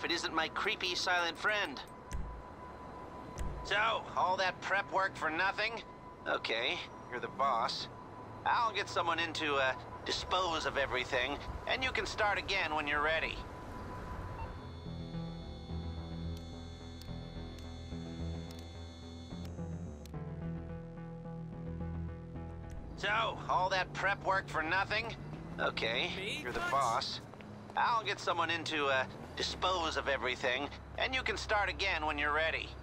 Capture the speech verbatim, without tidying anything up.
if it isn't my creepy silent friend. So, all that prep work for nothing? Okay, you're the boss. I'll get someone in to, uh, dispose of everything, and you can start again when you're ready. So, all that prep work for nothing? Okay, you're the boss. I'll get someone in to, uh, dispose of everything, and you can start again when you're ready.